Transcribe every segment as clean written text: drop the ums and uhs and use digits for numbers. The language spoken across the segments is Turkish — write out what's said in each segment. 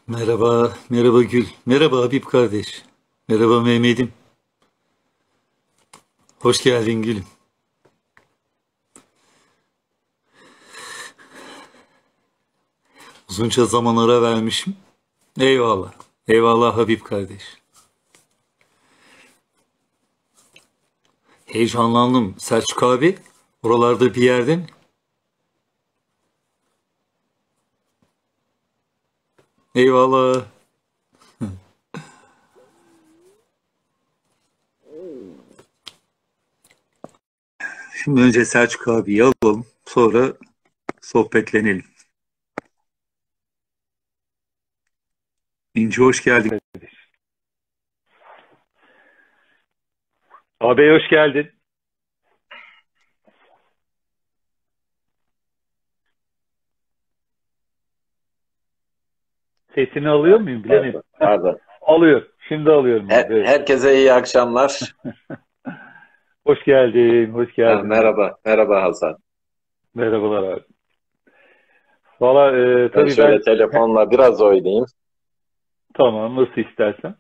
Merhaba, merhaba Gül. Merhaba Habib kardeş. Merhaba Mehmet'im. Hoş geldin Gülüm. Uzunca zaman ara vermişim. Eyvallah. Eyvallah Habib kardeş. Heyecanlandım. Selçuk abi, oralarda bir yerde mi? Eyvallah. Şimdi önce Selçuk abiyi alalım. Sonra sohbetlenelim. İnci hoş geldin. Abi hoş geldin. Sesini alıyor muyum bilemedim. Pardon, pardon. Alıyor. Şimdi alıyorum abi. Evet. Herkese iyi akşamlar. Hoş geldin. Hoş geldin abi. Merhaba, merhaba Hasan. Merhabalar abi. Valla Ben tabii şöyle telefonla biraz oynayayım. tamam nasıl istersen.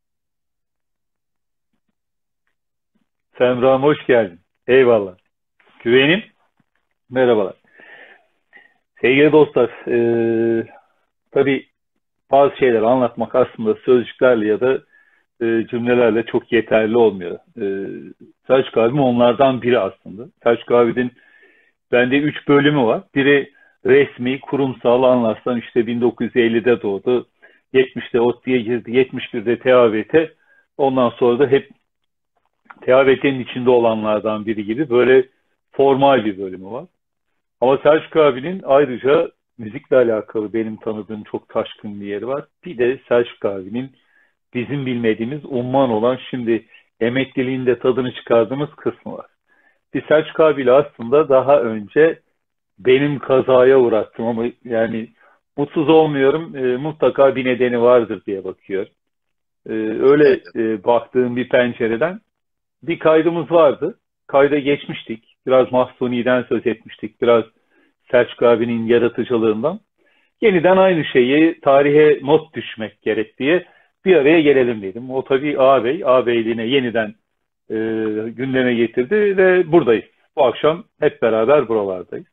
Semra'm hoş geldin. Eyvallah. Güvenim. Merhabalar. Sevgili dostlar tabii bazı şeyler anlatmak aslında sözcüklerle ya da cümlelerle çok yeterli olmuyor. Selçuk abim onlardan biri aslında. Selçuk abinin bende 3 bölümü var. Biri resmi, kurumsal anlatsam işte 1950'de doğdu. 70'te ODTÜ'ye girdi. 71'de TAVT. Ondan sonra da hep TAVT'nin içinde olanlardan biri gibi böyle formal bir bölümü var. Ama Selçuk abinin ayrıca müzikle alakalı benim tanıdığım çok taşkın bir yeri var. Bir de Selçuk abinin bizim bilmediğimiz umman olan şimdi emekliliğinde tadını çıkardığımız kısmı var. Bir Selçuk abiyle aslında daha önce benim kazaya uğrattım ama yani mutsuz olmuyorum. Mutlaka bir nedeni vardır diye bakıyorum. Öyle Evet, baktığım bir pencereden bir kaydımız vardı. Kayda geçmiştik. Biraz Mahsuni'den söz etmiştik. Biraz Selçuk abinin yaratıcılığından. Yeniden aynı şeyi tarihe not düşmek gerek diye bir araya gelelim dedim. O tabii ağabey, ağabeyliğine yeniden e, gündeme getirdi ve buradayız. Bu akşam hep beraber buralardayız.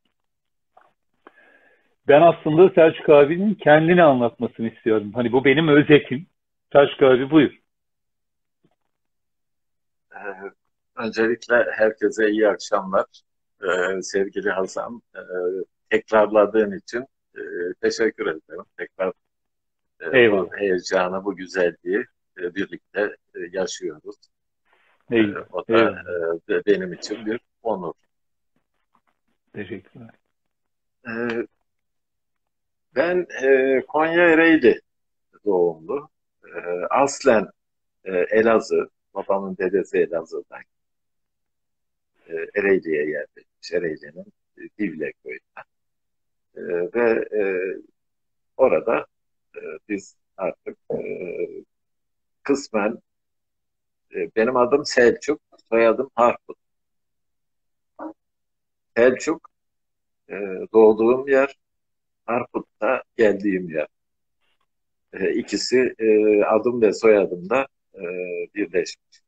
Ben aslında Selçuk abinin kendini anlatmasını istiyorum. Hani bu benim özetim. Selçuk abi buyur. e, öncelikle herkese iyi akşamlar. Sevgili Hasan, tekrarladığın için e, teşekkür ederim. Tekrar bu Eyvallah. heyecanı, bu güzelliği birlikte yaşıyoruz. Eyvallah. O da Eyvallah. benim için bir onur. Teşekkürler. E, Ben Konya Ereğli doğumlu. E, Aslen Elazığ, babamın dedesi Elazığ'dan Ereğli'ye yerleşmiş. Ereğli'nin Divle köyü. Ve orada biz artık kısmen benim adım Selçuk, soyadım Harput. Selçuk e, doğduğum yer, Harput da geldiğim yer. İkisi adım ve soyadımda e, birleşmiş.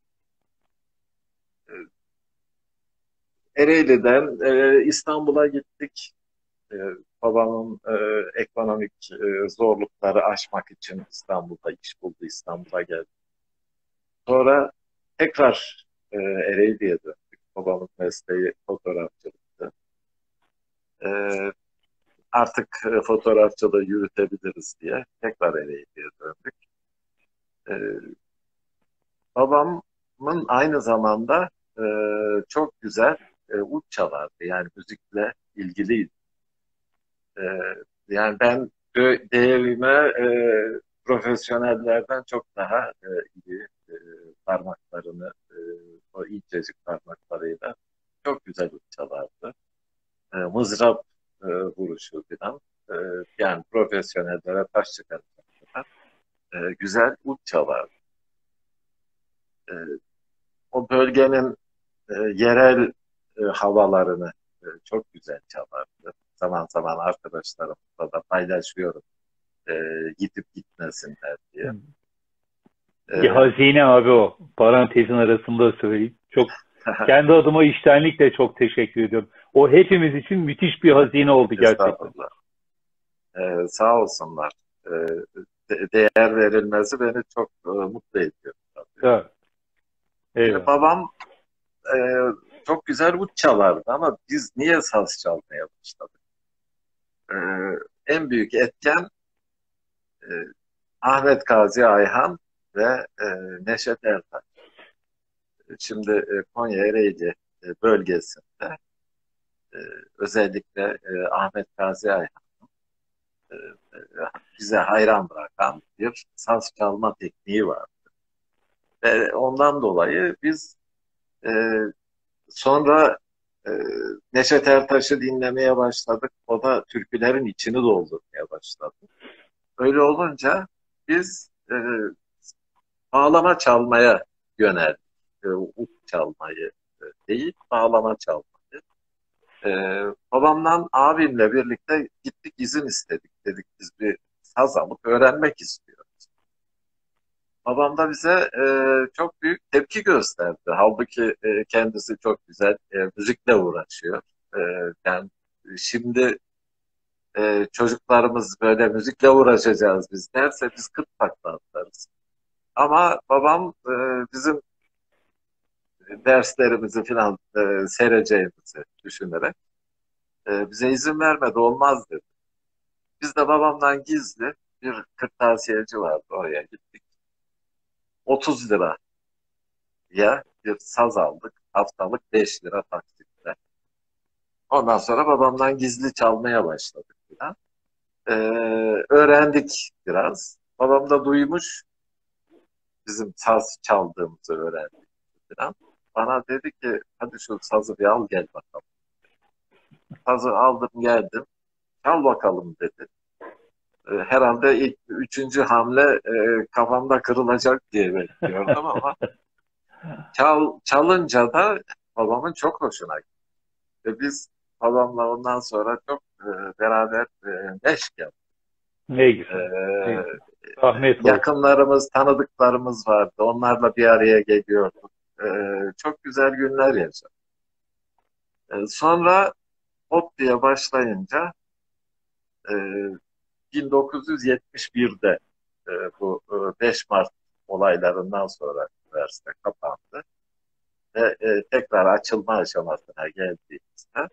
Ereğli'den İstanbul'a gittik. E, Babamın ekonomik zorlukları aşmak için İstanbul'da iş buldu, İstanbul'a geldi. Sonra tekrar Ereğli'ye döndük. Babamın mesleği fotoğrafçılıktı. E, Artık fotoğrafçılığı yürütebiliriz diye tekrar Ereğli'ye döndük. E, Babamın aynı zamanda e, çok güzel ut çalardı. Yani müzikle ilgiliydi. E, Yani ben değerime profesyonellerden çok daha iyi parmaklarını, o incecik parmaklarıyla çok güzel ut çalardı. Mızrap vuruşu falan. E, Yani profesyonellere taş çıkartacak kadar güzel ut çalardı. E, O bölgenin yerel havalarını çok güzel çalardı. Zaman zaman arkadaşlarımızla da paylaşıyorum. gidip gitmesinler diye. Bir hazine abi o. Parantezin arasında söyleyeyim. Çok kendi adıma içtenlikle çok teşekkür ediyorum. O hepimiz için müthiş bir hazine oldu gerçekten. Estağfurullah. Sağ olsunlar. Değer verilmesi beni çok mutlu ediyor. Evet. Şimdi babam çok güzel ut çalardı ama biz niye saz çalmaya başladık? En büyük etken Ahmet Gazi Ayhan ve Neşet Ertaş. Şimdi Konya Ereğli bölgesinde özellikle Ahmet Gazi Ayhan bize hayran bırakan bir saz çalma tekniği var. Ve ondan dolayı biz e, sonra e, Neşet Ertaş'ı dinlemeye başladık. O da türkülerin içini doldurmaya başladı. Öyle olunca biz bağlama çalmaya yöneldik. Ut çalmayı değil, bağlama çalmayı. Babamdan abimle birlikte gittik, izin istedik. Dedik biz bir saz alıp öğrenmek istiyoruz. Babam da bize çok büyük tepki gösterdi. Halbuki kendisi çok güzel müzikle uğraşıyor. E, Yani şimdi çocuklarımız böyle müzikle uğraşacağız biz derse biz 40 takla atarız. Ama babam bizim derslerimizi falan sereceğimizi düşünerek bize izin vermedi, olmaz dedi. Biz de babamdan gizli bir kırtasiyeci vardı, oraya gittik. 30 liraya bir saz aldık. Haftalık 5 lira taksitle. Ondan sonra babamdan gizli çalmaya başladık falan. Öğrendik biraz. Babam da duymuş, bizim saz çaldığımızı öğrendik falan. Bana dedi ki hadi şu sazı bir al gel bakalım. Sazı aldım geldim. Çal bakalım dedi. Herhalde ilk üçüncü hamle kafamda kırılacak diye bekliyordum ama çalınca da babamın çok hoşuna gitti. Ve biz babamla ondan sonra çok beraber meşk yaptık. Ne güzel. Rahmet olsun. Yakınlarımız, tanıdıklarımız vardı. Onlarla bir araya geliyorduk. Çok güzel günler yaşadık. Sonra ODTÜ'ye başlayınca 1971'de bu 5 Mart olaylarından sonra üniversite kapandı ve tekrar açılma aşamasına geldiğimizde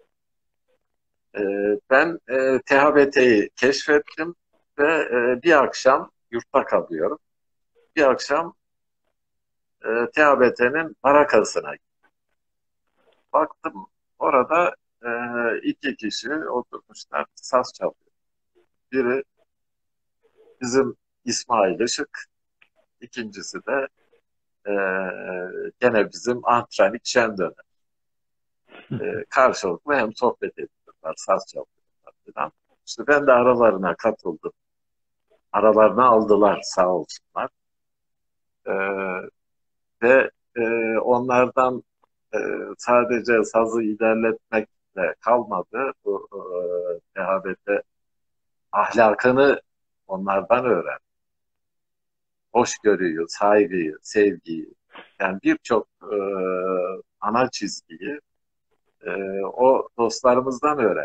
ben THBT'yi keşfettim ve bir akşam yurtta kalıyorum. Bir akşam THBT'nin barakasına gittim. Baktım orada iki kişi oturmuşlar, saz çalıyor. Biri bizim İsmail Işık, ikincisi de e, gene bizim Antranik Şendöner. Karşılıklı hem sohbet ediyorlar, saz çalıyorlar falan. İşte ben de aralarına katıldım. Aralarına aldılar sağ olsunlar. E, Ve onlardan e, sadece sazı ilerletmekle kalmadı. Bu THBT ahlakını onlardan öğren. Hoşgörüyü, saygıyı, sevgiyi, yani birçok ana çizgiyi o dostlarımızdan öğren.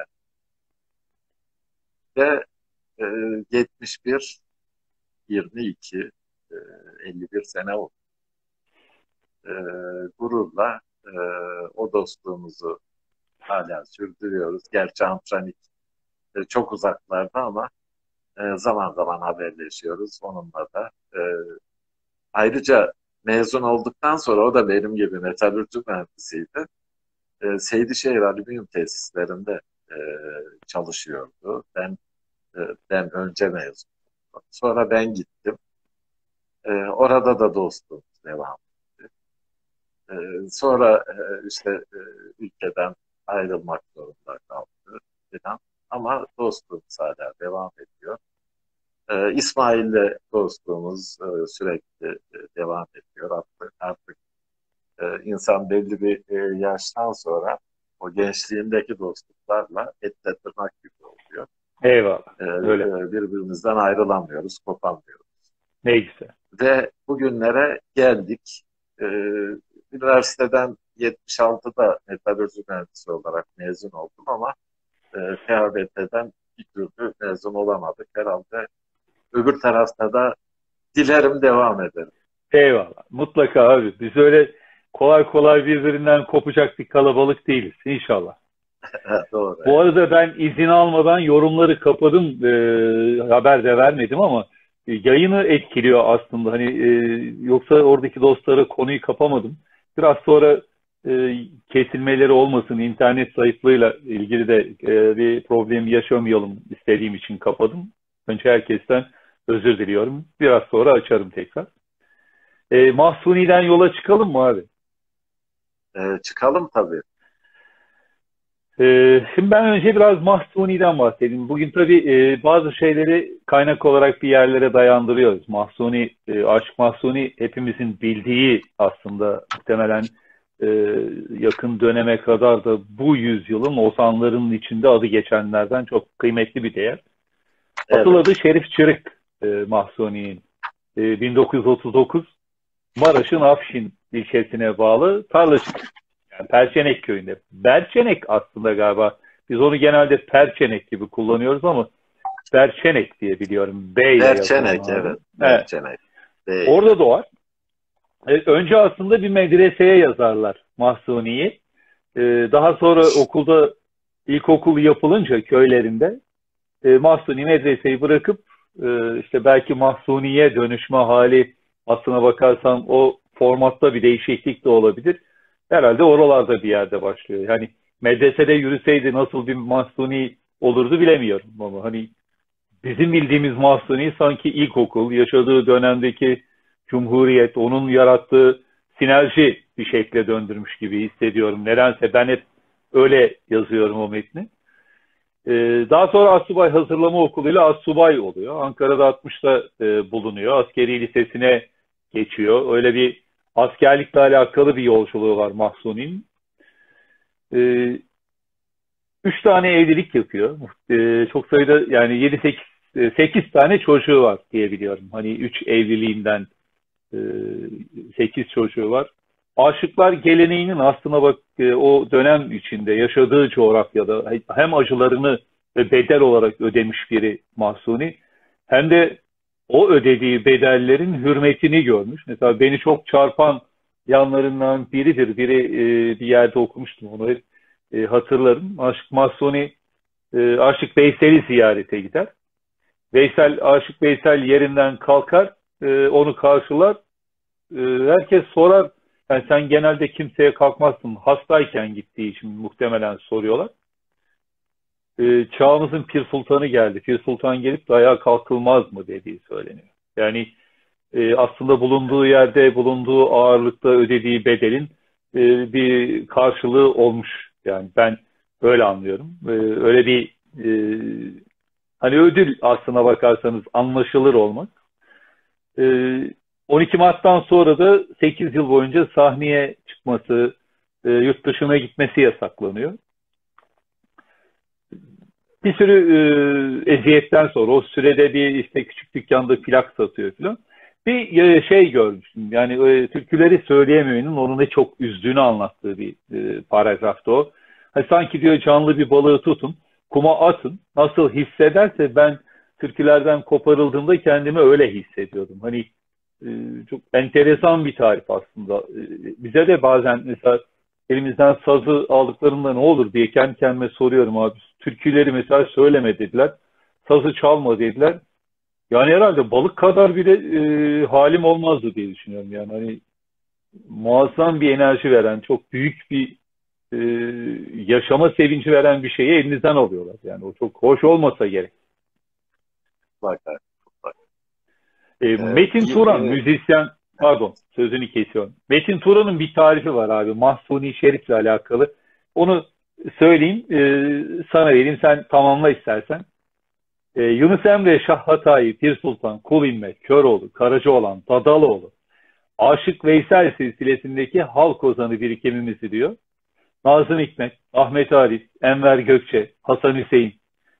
Ve 71, 22, 51 sene oldu. E, Gururla o dostluğumuzu hala sürdürüyoruz. Gerçi Antranik çok uzaklarda ama zaman zaman haberleşiyoruz. Onunla da ayrıca mezun olduktan sonra o da benim gibi metalürji mühendisiydi. Seydişehir Alüminyum Tesislerinde e, çalışıyordu. Ben önce mezun oldum. Sonra ben gittim. Orada da dostluğumuz devam etti. Sonra işte ülkeden ayrılmak zorunda kaldı falan. Ama dostluğumuz hala devam ediyor. İsmail'le dostluğumuz sürekli devam ediyor. Artık insan belli bir yaştan sonra o gençliğindeki dostluklarla etle tırnak gibi oluyor. Eyvallah. Öyle. Birbirimizden ayrılamıyoruz, kopamıyoruz. Ne güzel. Ve bugünlere geldik. E, Üniversiteden 76'da metalurji mühendisi olarak mezun oldum ama THBT'den bir türlü mezun olamadık. Herhalde öbür tarafta da dilerim devam ederim. Eyvallah. Mutlaka abi. Biz öyle kolay kolay birbirinden kopacak bir kalabalık değiliz. İnşallah. Doğru. Bu arada ben izin almadan yorumları kapadım. Haber de vermedim ama yayını etkiliyor aslında. Hani yoksa oradaki dostlara konuyu kapamadım. Biraz sonra kesilmeleri olmasın, internet zayıflığıyla ilgili de bir problem yaşamayalım istediğim için kapadım. Önce herkesten özür diliyorum. Biraz sonra açarım tekrar. Mahsuni'den yola çıkalım mı abi? Çıkalım tabii. Şimdi ben önce biraz Mahsuni'den bahsedeyim. Bugün tabii bazı şeyleri kaynak olarak bir yerlere dayandırıyoruz. Mahsuni, Aşık Mahsuni hepimizin bildiği aslında muhtemelen yakın döneme kadar da bu yüzyılın ozanlarının içinde adı geçenlerden çok kıymetli bir değer. Asıl Evet. adı Şerif Çırık Mahsuni'nin. 1939 Maraş'ın Afşin ilçesine bağlı Tarlaçık. Yani Perçenek köyünde. Berçenek aslında galiba. Biz onu genelde Perçenek gibi kullanıyoruz ama Berçenek diye biliyorum. B ile Berçenek, yazılan abi. evet. Berçenek. Orada doğar. Önce aslında bir medreseye yazarlar Mahsuni'yi. Daha sonra okulda ilkokul yapılınca köylerinde Mahsuni medreseyi bırakıp işte belki Mahsuni'ye dönüşme hali aslına bakarsan o formatta bir değişiklik de olabilir. Herhalde oralarda bir yerde başlıyor. Yani medresede yürüseydi nasıl bir Mahsuni olurdu bilemiyorum ama hani bizim bildiğimiz Mahsuni sanki ilkokul, yaşadığı dönemdeki Cumhuriyet, onun yarattığı sinerji bir şekle döndürmüş gibi hissediyorum. Nedense ben hep öyle yazıyorum o metni. Daha sonra Assubay Hazırlama Okulu'yla Assubay oluyor. Ankara'da 60'ta bulunuyor. Askeri lisesine geçiyor. Öyle bir askerlikle alakalı bir yolculuğu var Mahsuni'nin. 3 tane evlilik yapıyor. Çok sayıda yani 8 tane çocuğu var diye biliyorum. Hani 3 evliliğinden 8 çocuğu var. Aşıklar geleneğinin aslına bak o dönem içinde yaşadığı coğrafyada hem acılarını ve bedel olarak ödemiş biri Mahsuni hem de o ödediği bedellerin hürmetini görmüş. Mesela beni çok çarpan yanlarından biridir. Bir yerde okumuştum onu hep hatırlarım. Aşık Mahsuni Aşık Veysel'i ziyarete gider. Aşık Veysel yerinden kalkar, onu karşılar. Herkes sorar. Yani sen genelde kimseye kalkmazsın. Hastayken gittiği için muhtemelen soruyorlar. Çağımızın Pir Sultanı geldi. Pir Sultan gelip de ayağa kalkılmaz mı dediği söyleniyor. Yani aslında bulunduğu yerde, bulunduğu ağırlıkta ödediği bedelin bir karşılığı olmuş. Yani ben öyle anlıyorum. Öyle bir hani ödül aslına bakarsanız anlaşılır olmak. 12 Mart'tan sonra da 8 yıl boyunca sahneye çıkması, yurt dışına gitmesi yasaklanıyor. Bir sürü eziyetten sonra o sürede bir işte küçük dükkanda plak satıyor falan. Bir şey görmüştüm. Yani türküleri söyleyememenin onu ne çok üzdüğünü anlattığı bir paragrafta o. Hani sanki diyor canlı bir balığı tutun, kuma atın. Nasıl hissederse ben türkülerden koparıldığımda kendimi öyle hissediyordum. Hani çok enteresan bir tarif aslında. Bize de bazen mesela elimizden sazı aldıklarında ne olur diye kendi kendime soruyorum abi. Türküleri mesela söyleme dediler. Sazı çalma dediler. Yani herhalde balık kadar bile halim olmazdı diye düşünüyorum. Yani hani muazzam bir enerji veren, çok büyük bir yaşama sevinci veren bir şeyi elinizden alıyorlar. Yani o çok hoş olmasa gerek. Bak. Metin Turan, müzisyen, pardon sözünü kesiyorum. Metin Turan'ın bir tarifi var abi. Mahsuni Şerif'le alakalı. Onu söyleyeyim, sana vereyim, sen tamamla istersen. Yunus Emre, Şah Hatayi, Pir Sultan, Kul İmmet, Köroğlu, Karacaoğlan, Dadaloğlu, Aşık Veysel silsilesindeki halk ozanı birikimimizi diyor. Nazım Hikmet, Ahmet Arif, Enver Gökçe, Hasan Hüseyin,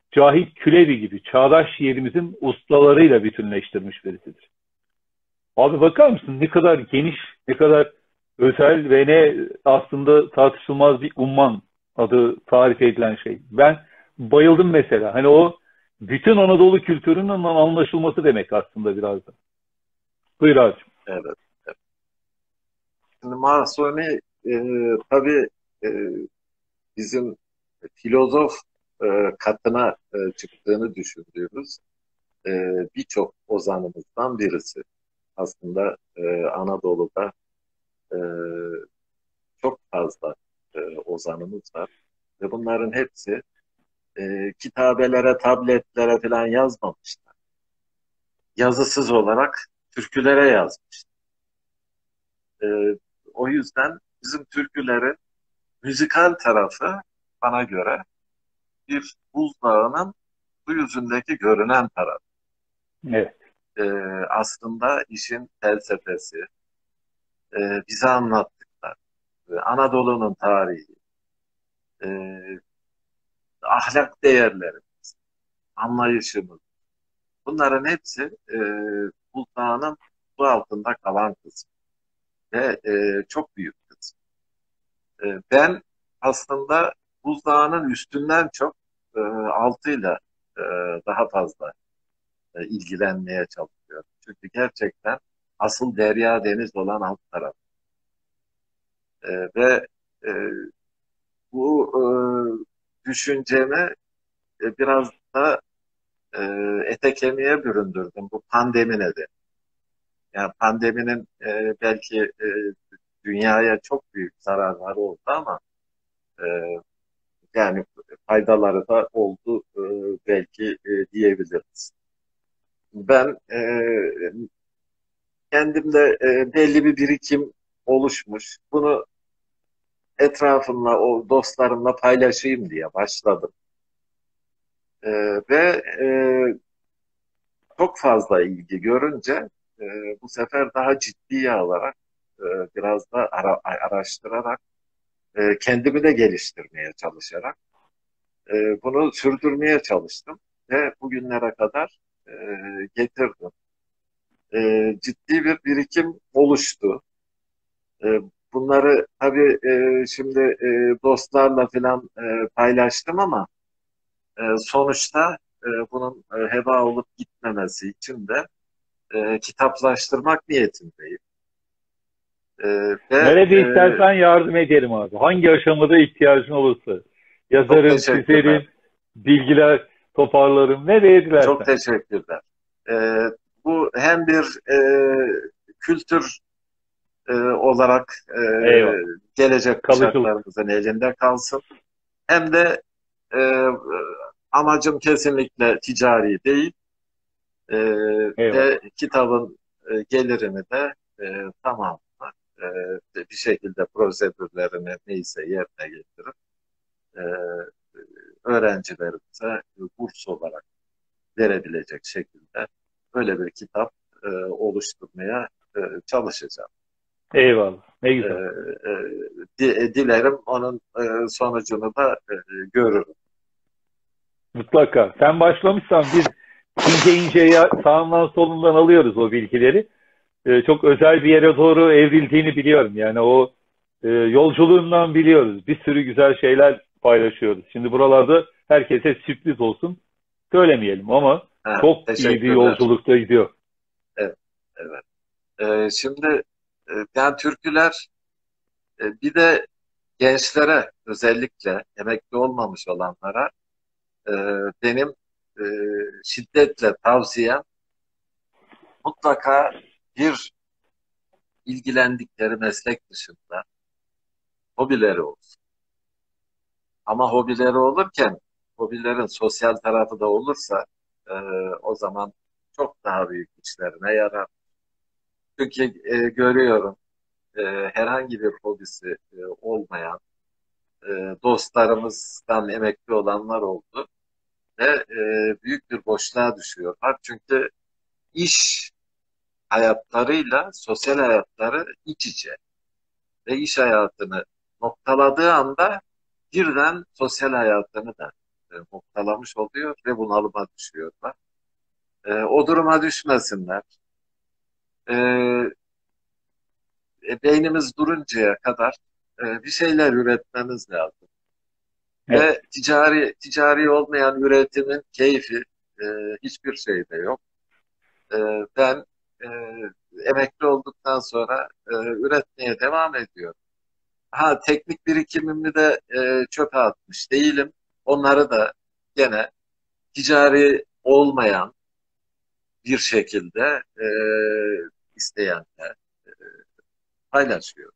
Cahit Külevi gibi çağdaş şiirimizin ustalarıyla bütünleştirmiş birisidir. Abi bakar mısın ne kadar geniş, ne kadar özel ve ne aslında tartışılmaz bir umman adı tarif edilen şey. Ben bayıldım mesela. Hani o bütün Anadolu kültürünün anlaşılması demek aslında biraz da. Buyur abi. Evet. Şimdi Mahsuni tabii e, bizim filozof katına çıktığını düşündüğümüz e, birçok ozanımızdan birisi. Aslında Anadolu'da e, çok fazla ozanımız var. Ve bunların hepsi kitabelere, tabletlere falan yazmamışlar. Yazısız olarak türkülere yazmış. E, O yüzden bizim türkülerin müzikal tarafı bana göre bir buzdağının su yüzündeki görünen taraf. Evet. E, Aslında işin felsefesi, bize anlattıklar, Anadolu'nun tarihi, e, ahlak değerleri, anlayışımız. Bunların hepsi buzdağının su altında kalan kısmı ve çok büyük kısmı. Ben aslında buzdağının üstünden çok altıyla e, daha fazla ilgilenmeye çalışıyorum. Çünkü gerçekten asıl derya deniz olan alt taraf. Ve e, bu düşüncemi biraz da e, ete kemiğe büründürdüm bu pandemi nedeni. Yani pandeminin belki dünyaya çok büyük zararları oldu ama e, yani faydaları da oldu belki diyebiliriz. Ben kendimde belli bir birikim oluşmuş. Bunu etrafımla, o dostlarımla paylaşayım diye başladım. E, Ve çok fazla ilgi görünce e, bu sefer daha ciddiye alarak e, biraz da araştırarak kendimi de geliştirmeye çalışarak bunu sürdürmeye çalıştım ve bugünlere kadar e, getirdim. Ciddi bir birikim oluştu. E, Bunları tabii şimdi dostlarla falan paylaştım ama sonuçta bunun heba olup gitmemesi için de kitaplaştırmak niyetindeyim. E, ve Nerede istersen yardım ederim abi. Hangi aşamada ihtiyacın olursa. Çok Yazarım, teşekkürler. çizerim, bilgiler toparlarım. Nereye Çok dilersen. teşekkürler. E, Bu hem bir kültür olarak Eyvallah. gelecek Kalıcılık. kuşaklarımızın elinde kalsın. Hem de e, amacım kesinlikle ticari değil. E, Eyvallah. Ve kitabın gelirini de tamamını bir şekilde prosedürlerini neyse yerine getirip e, öğrencilerimize burs olarak verebilecek şekilde böyle bir kitap oluşturmaya çalışacağım. Eyvallah. Ne E, güzel. Dilerim onun sonucunu da görürüm. Mutlaka. Sen başlamışsan biz ince ince sağından solundan alıyoruz o bilgileri. Çok özel bir yere doğru evrildiğini biliyorum. Yani o yolculuğundan biliyoruz. Bir sürü güzel şeyler paylaşıyoruz. Şimdi buralarda herkese sürpriz olsun söylemeyelim ama Ha, çok iyi bir teşekkürler. yolculukta gidiyor. Evet, evet. Şimdi yani türküler bir de gençlere özellikle emekli olmamış olanlara e, benim e, şiddetle tavsiyem mutlaka bir ilgilendikleri meslek dışında hobileri olsun. Ama hobileri olurken hobilerin sosyal tarafı da olursa e, o zaman çok daha büyük işlerine yarar. Çünkü görüyorum e, herhangi bir hobisi olmayan dostlarımızdan emekli olanlar oldu ve büyük bir boşluğa düşüyorlar. Çünkü iş hayatlarıyla sosyal hayatları iç içe ve iş hayatını noktaladığı anda birden sosyal hayatını da muhtalamış oluyor ve bunalıma düşüyorlar. O duruma düşmesinler. E, Beynimiz duruncaya kadar bir şeyler üretmemiz lazım. Evet. Ve ticari olmayan üretimin keyfi e, hiçbir şeyde yok. E, Ben e, emekli olduktan sonra üretmeye devam ediyorum. Ha, teknik birikimimi de çöpe atmış değilim. Onları da gene ticari olmayan bir şekilde isteyenler paylaşıyor.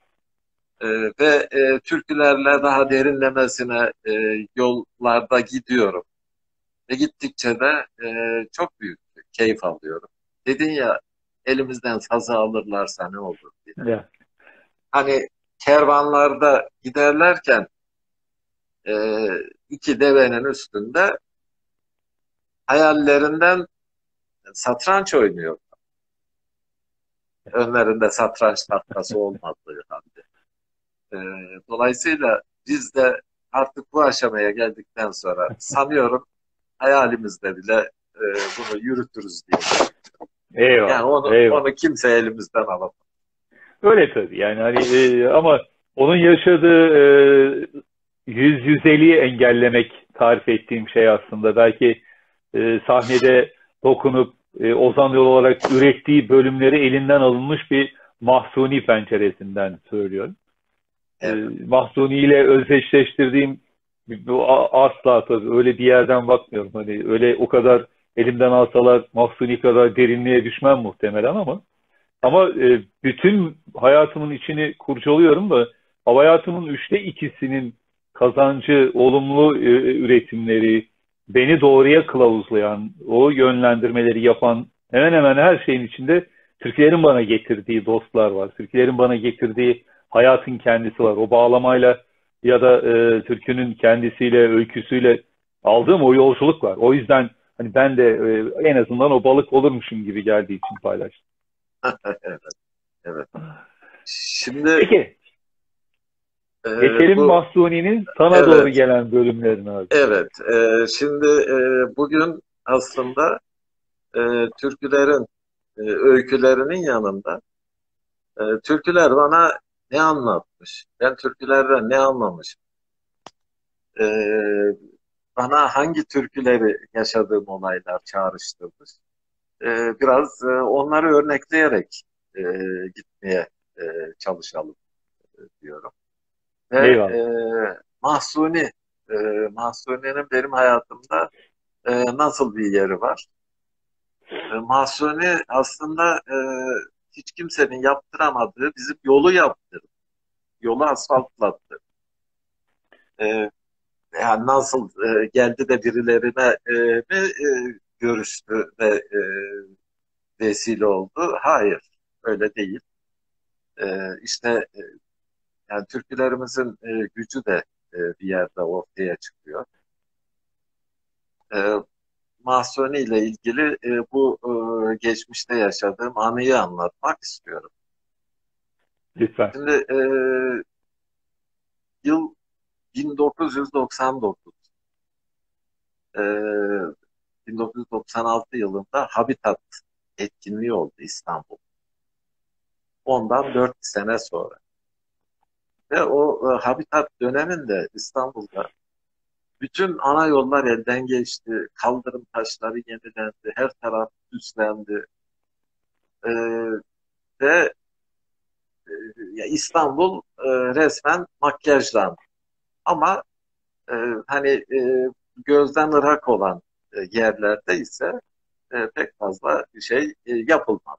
Ve türkülerle daha derinlemesine yollarda gidiyorum. Ve gittikçe de çok büyük keyif alıyorum. Dedin ya, elimizden sazı alırlarsa ne olur diye. Evet. Hani kervanlarda giderlerken e, iki devenin üstünde hayallerinden satranç oynuyor. Önlerinde satranç tahtası olmadığı halde. E, Dolayısıyla biz de artık bu aşamaya geldikten sonra sanıyorum hayalimizde bile bunu yürütürüz diye. Yani Eyvallah. Eyvallah. onu kimse elimizden alamaz. Öyle tabii. Yani hani ama onun yaşadığı 100-150'yi engellemek tarif ettiğim şey aslında. Belki sahnede dokunup ozan yol olarak ürettiği bölümleri elinden alınmış bir Mahsuni penceresinden söylüyorum. Evet. Mahsuni ile özdeşleştirdiğim asla tabii öyle bir yerden bakmıyorum. Hani öyle o kadar elimden alsalar Mahsuni kadar derinliğe düşmem muhtemelen ama bütün hayatımın içini kurcalıyorum da hayatımın 2/3'inin kazancı, olumlu üretimleri, beni doğruya kılavuzlayan, o yönlendirmeleri yapan hemen hemen her şeyin içinde Türklerin bana getirdiği dostlar var. Türklerin bana getirdiği hayatın kendisi var. O bağlamayla ya da türkünün kendisiyle, öyküsüyle aldığım o yolculuk var. O yüzden hani ben de en azından o balık olurmuşum gibi geldiği için paylaştım. Evet, evet. Şimdi Peki, geçelim bu Mahsuni'nin sana doğru evet, gelen bölümlerine abi. evet. Şimdi bugün aslında türkülerin öykülerinin yanında türküler bana ne anlatmış? Ben türkülerden ne anlamışım? E, Bana hangi türküleri yaşadığım olaylar çağrıştırmış? Biraz onları örnekleyerek e, gitmeye çalışalım diyorum. Ve Eyvallah. Mahsuni, e, Mahsuni'nin benim hayatımda nasıl bir yeri var? Mahsuni aslında hiç kimsenin yaptıramadığı bizim yolu yaptırdı. Yolu asfaltlattı. E, Yani nasıl geldi de birilerine mi görüştü ve vesile oldu? Hayır, öyle değil. İşte yani türkülerimizin gücü de bir yerde ortaya çıkıyor. E, Mahsuni ile ilgili bu geçmişte yaşadığım anıyı anlatmak istiyorum. Lütfen. Şimdi yıl 1999. E, 1996 yılında Habitat etkinliği oldu İstanbul. Ondan 4 sene sonra. Ve o Habitat döneminde İstanbul'da bütün ana yollar elden geçti. Kaldırım taşları yenilendi. Her taraf süslendi. E, Ve ya İstanbul resmen makyajlandı. Ama e, hani gözden ırak olan yerlerde ise pek fazla bir şey yapılmadı.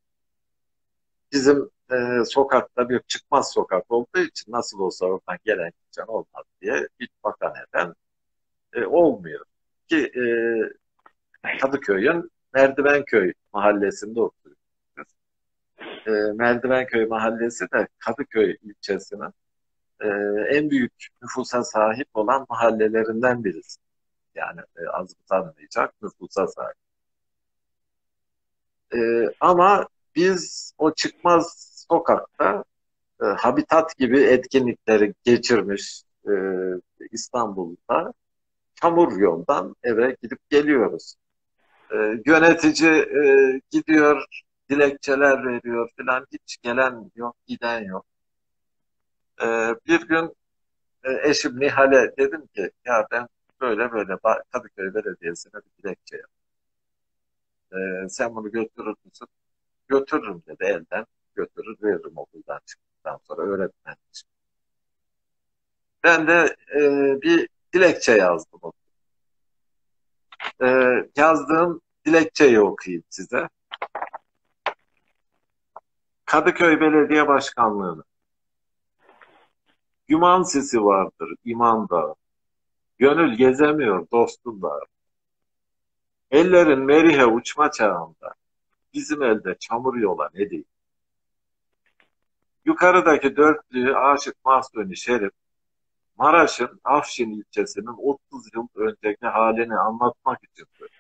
Bizim sokakta bir çıkmaz sokak olduğu için nasıl olsa oradan gelen geçen olmaz diye hiç bakan eden olmuyor. Ki Kadıköy'ün Merdivenköy mahallesinde oturuyoruz. Merdivenköy mahallesi de Kadıköy ilçesinin e, en büyük nüfusa sahip olan mahallelerinden birisi. Yani az tanınmayacak nüfusa sahip. Ama biz o çıkmaz sokakta Habitat gibi etkinlikleri geçirmiş İstanbul'da çamur yoldan eve gidip geliyoruz. Yönetici gidiyor, dilekçeler veriyor falan, hiç gelen yok, giden yok. Bir gün eşim Nihal'e dedim ki ya ben böyle böyle Kadıköy Belediyesi'ne bir dilekçe yap. Sen bunu götürür müsün? Götürürüm dedi, elden götürür veririm okuldan çıktıktan sonra öğretmen için. Ben de bir dilekçe yazdım. Yazdığım dilekçeyi okuyayım size. Kadıköy Belediye Başkanlığı'na. Güman sisi vardır iman dağı. Gönül gezemiyor dostum dağı. Ellerin merihe uçma çağında. Bizim elde çamur yola ne değil. Yukarıdaki dörtlüğü Aşık Mahzuni Şerif, Maraş'ın Afşin ilçesinin 30 yıl önceki halini anlatmak için söylüyor.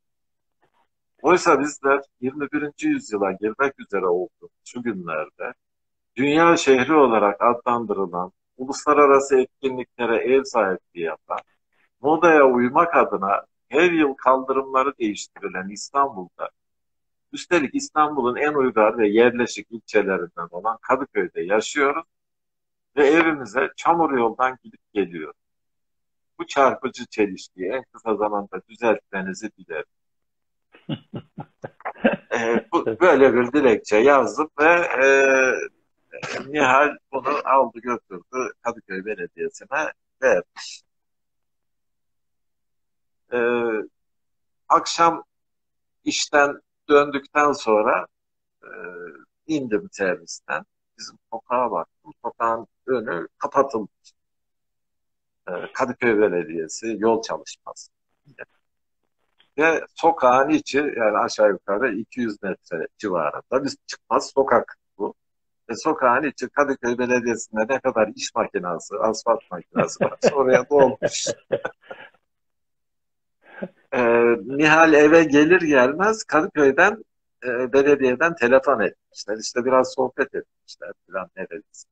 Oysa bizler 21. yüzyıla girmek üzere olduğumuz şu günlerde dünya şehri olarak adlandırılan, uluslararası etkinliklere ev sahipliği yapan, modaya uymak adına her yıl kaldırımları değiştirilen İstanbul'da, üstelik İstanbul'un en uygar ve yerleşik ilçelerinden olan Kadıköy'de yaşıyoruz ve evimize çamur yoldan gidip geliyoruz. Bu çarpıcı çelişkiyi en kısa zamanda düzeltmenizi dilerim. Böyle bir dilekçe yazdım ve Nihal bunu aldı götürdü Kadıköy Belediyesi'ne vermiş. Akşam işten döndükten sonra e, indim servisten. Bizim sokağa baktım. Sokağın önü kapatılmış. Kadıköy Belediyesi yol çalışması. Ve sokağın içi yani aşağı yukarı 200 metre civarında bir çıkmaz sokak bu. Ve sokağın içi Kadıköy Belediyesi'nde ne kadar iş makinası, asfalt makinası varsa oraya dolmuş. Nihal eve gelir gelmez Kadıköy'den belediyeden telefon etmişler. İşte biraz sohbet etmişler falan neredeyse.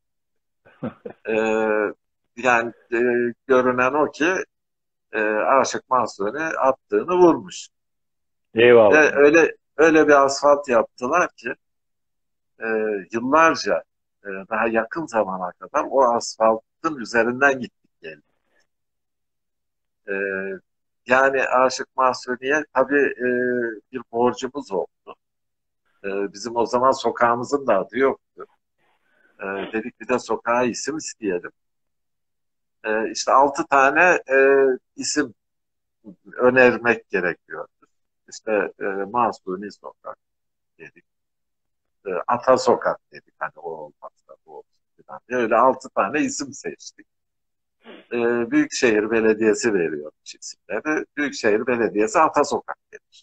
Yani görünen o ki Aşık Mahzuni attığını vurmuş. Eyvallah. Ve öyle bir asfalt yaptılar ki e, yıllarca daha yakın zamana kadar o asfaltın üzerinden gittik geldik. E, Yani Aşık Mahzuni'ye tabii bir borcumuz oldu. Bizim o zaman sokağımızın da adı yoktu. Dedik bir de sokağa isim isteyelim. İşte 6 tane isim önermek gerekiyordu. İşte Mahzuni Sokak dedik. Ata Sokak dedik. Hani o olmazsa bu olsun falan. Öyle 6 tane isim seçtik. Büyükşehir Belediyesi veriyormuş isimleri. Büyükşehir Belediyesi Ata Sokak demiş.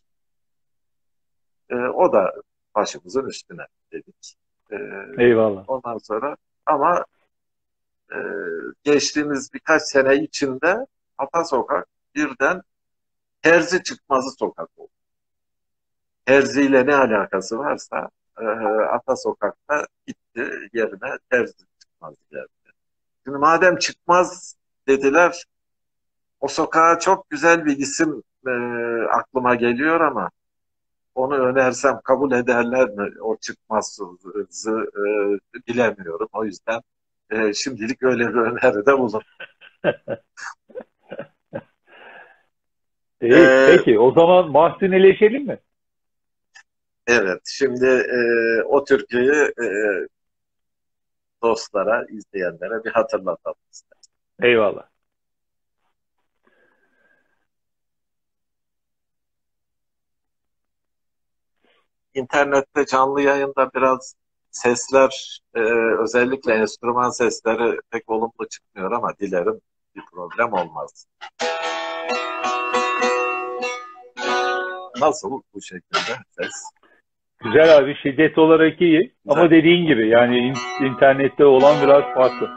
O da başımızın üstüne dedik. Eyvallah. Ondan sonra ama e, geçtiğimiz birkaç sene içinde Ata Sokak birden Terzi Çıkmazı Sokak oldu. Terziyle ne alakası varsa Ata Sokak'ta gitti yerine Terzi Çıkmazı geldi. Şimdi madem çıkmaz dediler, o sokağa çok güzel bir isim aklıma geliyor ama onu önersem kabul ederler mi? O çıkmazı bilemiyorum. O yüzden şimdilik öyle bir öneride bulun. İyi, E, peki o zaman Mahsunileşelim mi? evet, şimdi o türküyü dostlara, izleyenlere bir hatırlatalım istedim. Eyvallah. İnternette canlı yayında biraz sesler, özellikle enstrüman sesleri pek olumlu çıkmıyor ama dilerim bir problem olmaz. Nasıl bu şekilde ses? Güzel abi, şiddet olarak iyi ama Güzel. dediğin gibi yani internette olan biraz farklı.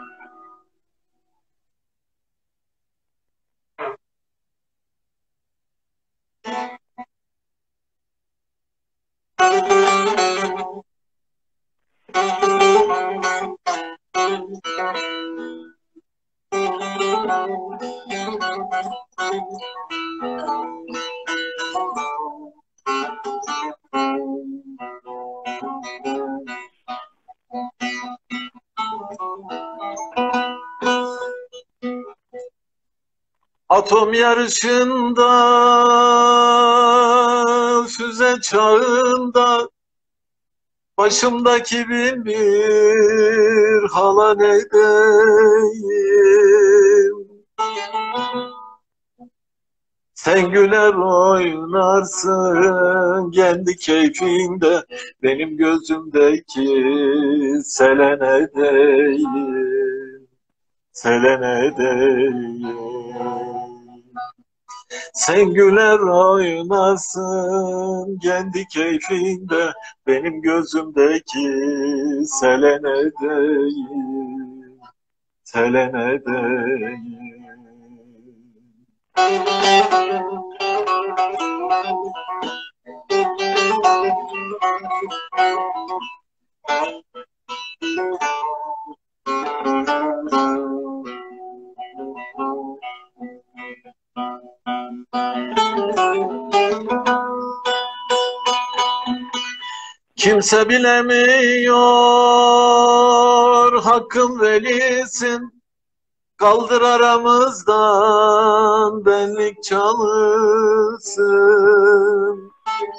Atom yarışında, füze çağında, başımdaki bin bir hala ne deyim? Sen güler oynarsın kendi keyfinde, benim gözümdeki selene değil, selene değil. Sen güler oynarsın kendi keyfinde, benim gözümdeki selene değil, selene değil. Kimse bilemiyor hakkın velisin, kaldır aramızdan benlik çalısın.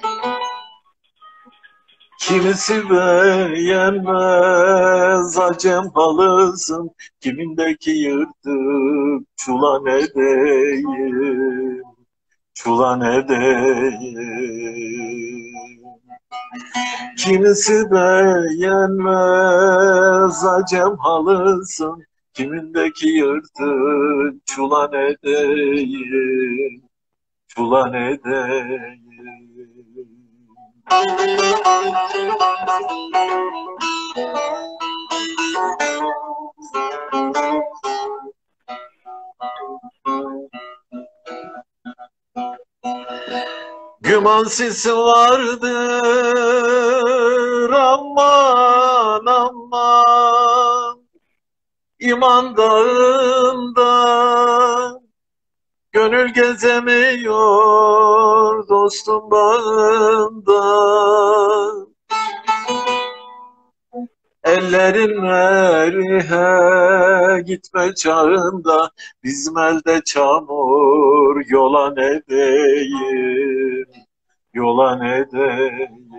Kimisi beğenmez acem halısın, kimindeki yırtık çulan edeyim, çulan edeyim. Kimisi beğenmez acem halısın, kimindeki yırtık çulan edeyim, çulan edeyim. Güman sisi vardır aman aman, İman dağında gönül gezemiyor dostum bağında. Ellerin merihe gitme çağında, bizim elde çamur yola ne deyim, yola ne deyim.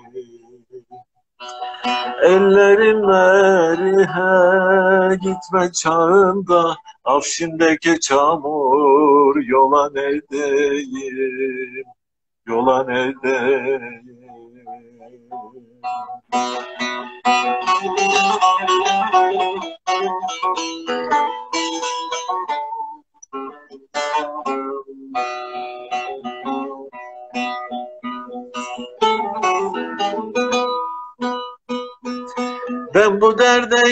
Ellerin merihe gitme çağında, Afşin'deki çamur yola ne deyim, yola ne deyim. Ben bu derde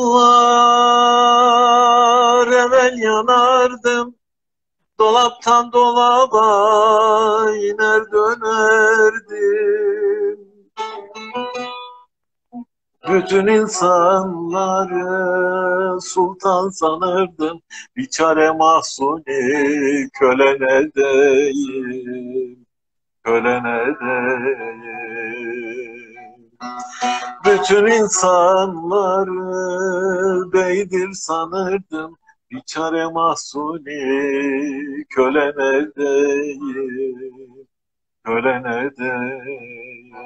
yıllar evvel yanardım, dolaptan dolaba iner dönerdim. Bütün insanları sultan sanırdım, bir çare mahzuni köle ne deyim, köle ne deyim. Bütün insanları beydir sanırdım, bir çare mahzuni köle ne deyim, köle ne deyim.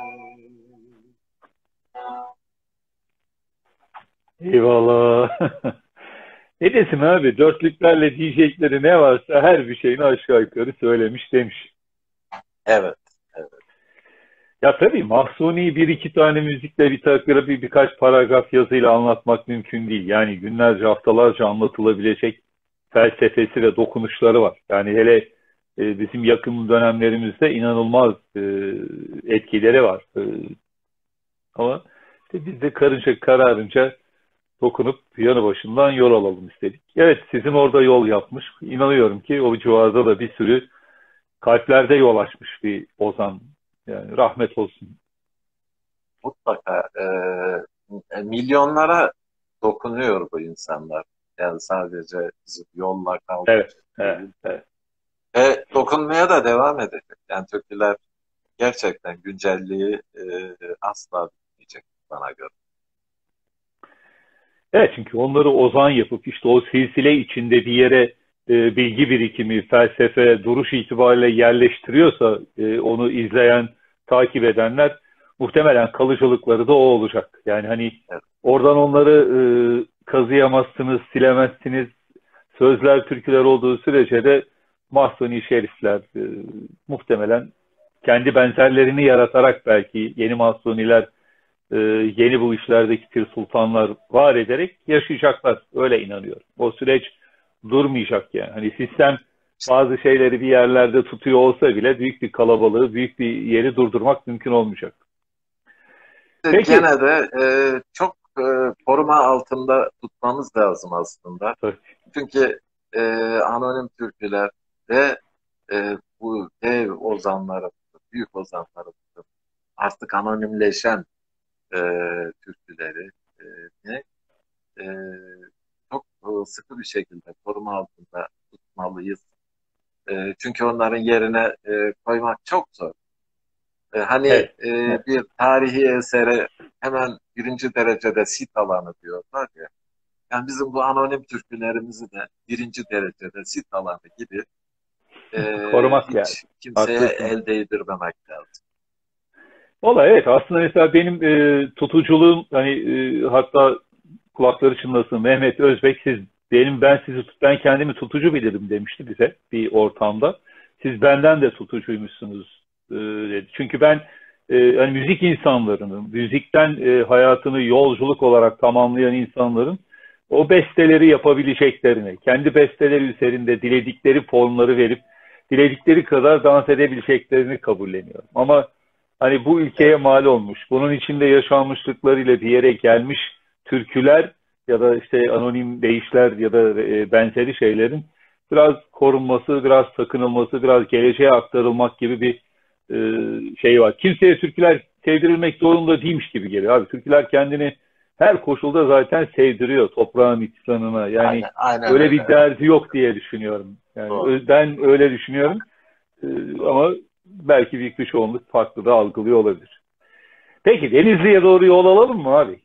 Eyvallah. Ne desin abi? Dörtlüklerle diyecekleri ne varsa her bir şeyini aşağı yukarı söylemiş demiş. Evet, evet. Ya tabii Mahsuni'yi bir iki tane müzikle birkaç paragraf yazıyla anlatmak mümkün değil. Yani günlerce haftalarca anlatılabilecek felsefesi ve dokunuşları var. Yani hele bizim yakın dönemlerimizde inanılmaz etkileri var. Ama işte biz de kararınca dokunup yanı başından yol alalım istedik. Evet, sizin orada yol yapmış. İnanıyorum ki o civarda da bir sürü kalplerde yol açmış bir ozan. Yani rahmet olsun. Mutlaka milyonlara dokunuyor bu insanlar. Yani sadece bizim yolla Evet, kalmayacak evet, değil. evet. Ve dokunmaya da devam edecek. Yani türküler gerçekten güncelliği asla bitmeyecek bana göre. Evet, çünkü onları ozan yapıp işte o silsile içinde bir yere bilgi birikimi, felsefe, duruş itibariyle yerleştiriyorsa onu izleyen, takip edenler muhtemelen kalıcılıkları da o olacak. Yani hani Evet. oradan onları kazıyamazsınız, silemezsiniz. Sözler, türküler olduğu sürece de Mahsuni Şerifler muhtemelen kendi benzerlerini yaratarak belki yeni Mahsuniler, yeni bu işlerdeki Pir Sultanlar var ederek yaşayacaklar. Öyle inanıyorum. O süreç durmayacak yani. Hani sistem bazı şeyleri bir yerlerde tutuyor olsa bile büyük bir kalabalığı, büyük bir yeri durdurmak mümkün olmayacak. Peki. Gene de çok koruma altında tutmamız lazım aslında. Evet. Çünkü anonim türküler ve bu dev ozanlarımızın, büyük ozanlarımızın artık anonimleşen e, türküleri ne çok sıkı bir şekilde koruma altında tutmalıyız. Çünkü onların yerine koymak çok zor. Hani Evet. Evet. bir tarihi esere hemen birinci derecede sit alanı diyorlar ya. Yani bizim bu anonim türkülerimizi de birinci derecede sit alanı gibi Korumak lazım. hiç kimseye Haklısın. el değdirmemek lazım. Valla evet, aslında mesela benim tutuculuğum hani hatta kulakları çınlasın, Mehmet Özbek ben kendimi tutucu bilirim demişti bize bir ortamda. Siz benden de tutucuymuşsunuz dedi. Çünkü ben hani müzik insanlarının, müzikten hayatını yolculuk olarak tamamlayan insanların o besteleri yapabileceklerini, kendi besteleri üzerinde diledikleri formları verip diledikleri kadar dans edebileceklerini kabulleniyorum. Ama hani bu ülkeye Evet, mal olmuş, bunun içinde yaşanmışlıklarıyla bir yere gelmiş türküler ya da işte anonim deyişler ya da benzeri şeylerin biraz korunması, biraz sakınılması, biraz geleceğe aktarılmak gibi bir şey var. Kimseye türküler sevdirilmek zorunda değilmiş gibi geliyor abi. Türküler kendini her koşulda zaten sevdiriyor toprağın insanına. Yani aynen öyle öyle. bir derdi yok diye düşünüyorum. Yani Doğru. ben öyle düşünüyorum. Doğru. Ama belki büyük bir çoğunluk farklı da algılıyor olabilir. Peki Denizli'ye doğru yol alalım mı abi?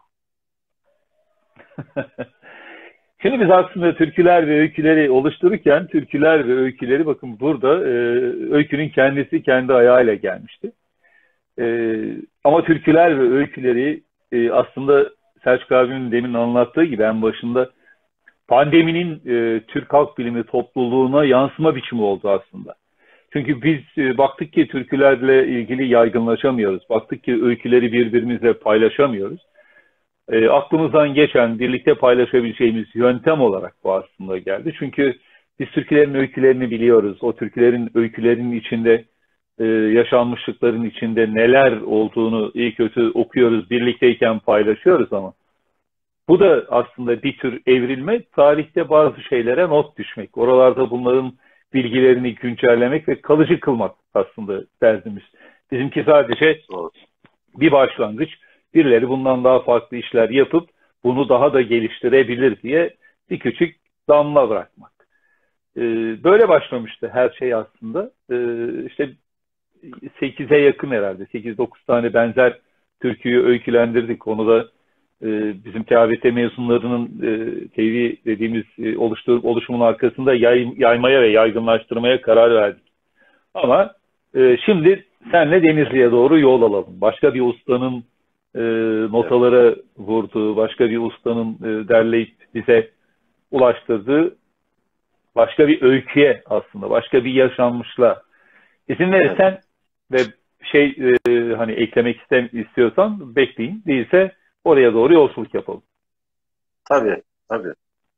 Şimdi biz aslında türküler ve öyküleri oluştururken türküler ve öyküleri bakın burada öykünün kendisi kendi ayağıyla gelmişti. Ama türküler ve öyküleri aslında Selçuk abinin demin anlattığı gibi en başında pandeminin Türk Halk Bilimi topluluğuna yansıma biçimi oldu aslında. Çünkü biz baktık ki türkülerle ilgili yaygınlaşamıyoruz. Baktık ki öyküleri birbirimizle paylaşamıyoruz. Aklımızdan geçen, birlikte paylaşabileceğimiz yöntem olarak bu aslında geldi. Çünkü biz türkülerin öykülerini biliyoruz. O türkülerin öykülerinin içinde, yaşanmışlıkların içinde neler olduğunu iyi kötü okuyoruz, birlikteyken paylaşıyoruz ama bu da aslında bir tür evrilme, tarihte bazı şeylere not düşmek. Oralarda bunların bilgilerini güncellemek ve kalıcı kılmak aslında derdimiz. Bizimki sadece Doğru. bir başlangıç. Birileri bundan daha farklı işler yapıp bunu daha da geliştirebilir diye bir küçük damla bırakmak. Böyle başlamıştı her şey aslında. İşte 8'e yakın herhalde. 8-9 tane benzer türküyü öykülendirdik. Onu da bizim TABT mezunlarının TV dediğimiz oluşumun arkasında yaymaya ve yaygınlaştırmaya karar verdik. Ama şimdi senle Denizli'ye doğru yol alalım. Başka bir ustanın Evet. notalara vurduğu, başka bir ustanın derleyip bize ulaştırdığı başka bir öyküye aslında, başka bir yaşanmışla. İzin Evet. verirsen ve hani eklemek istiyorsan bekleyin. Değilse oraya doğru yolculuk yapalım. Tabii. Tabii.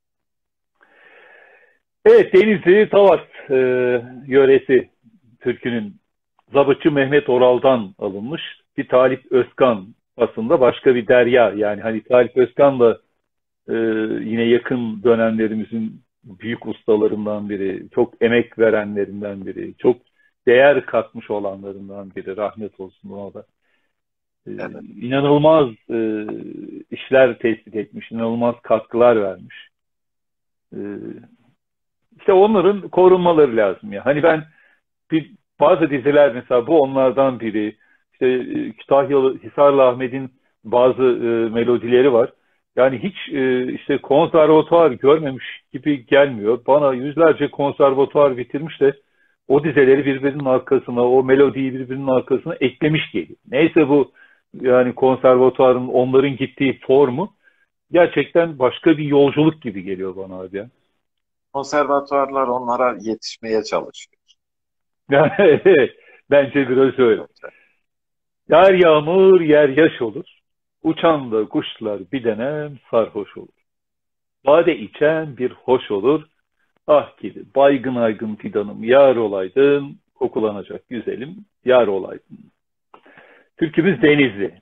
Evet, Denizli Tavat yöresi türkünün Zabıtçı Mehmet Oral'dan alınmış. Bir Talip Özkan aslında başka bir derya. Yani hani Talip Özkan da yine yakın dönemlerimizin büyük ustalarından biri, çok emek verenlerinden biri, çok değer katmış olanlarından biri. Rahmet olsun ona da. Evet. İnanılmaz işler tespit etmiş, inanılmaz katkılar vermiş. E, işte onların korunmaları lazım ya. Hani ben bazı diziler mesela bu onlardan biri. İşte Kütahyalı Hisarlı Ahmet'in bazı melodileri var. Yani hiç işte konservatuvar görmemiş gibi gelmiyor. Bana yüzlerce konservatuvar bitirmiş de o dizeleri birbirinin arkasına, o melodiyi birbirinin arkasına eklemiş geliyor. Neyse bu yani konservatuvarın onların gittiği formu gerçekten başka bir yolculuk gibi geliyor bana abi ya. Konservatuvarlar onlara yetişmeye çalışıyor. Yani bence biraz öyle. Bence. Yer yağmur, yer yaş olur. Uçan da kuşlar bir denem sarhoş olur. Bade içen bir hoş olur. Ah ki baygın aygın fidanım yar olaydın, kokulanacak güzelim yar olaydın. Türkümüz Denizli.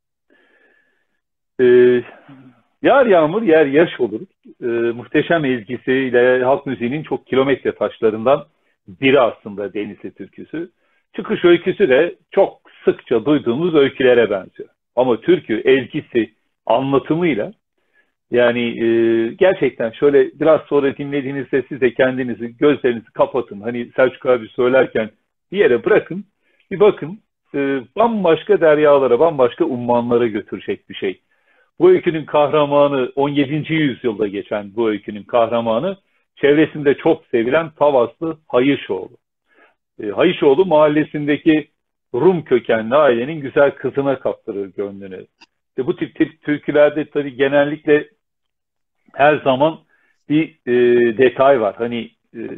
Ee, Yar yağmur yer yaş olur. Muhteşem ezgisiyle halk müziğinin çok kilometre taşlarından biri aslında Denizli türküsü. Çıkış öyküsü de çok sıkça duyduğumuz öykülere benziyor. Ama türkü ezgisi anlatımıyla yani gerçekten şöyle biraz sonra dinlediğinizde siz de kendinizi gözlerinizi kapatın. Hani Selçuk abi söylerken bir yere bırakın bir bakın bambaşka deryalara bambaşka ummanlara götürecek bir şey. Bu öykünün kahramanı 17. yüzyılda geçen bu öykünün kahramanı çevresinde çok sevilen Tavaslı Hayışoğlu. Hayışoğlu mahallesindeki Rum kökenli ailenin güzel kızına kaptırır gönlünü. Bu tip türkülerde tabii genellikle her zaman bir detay var. Hani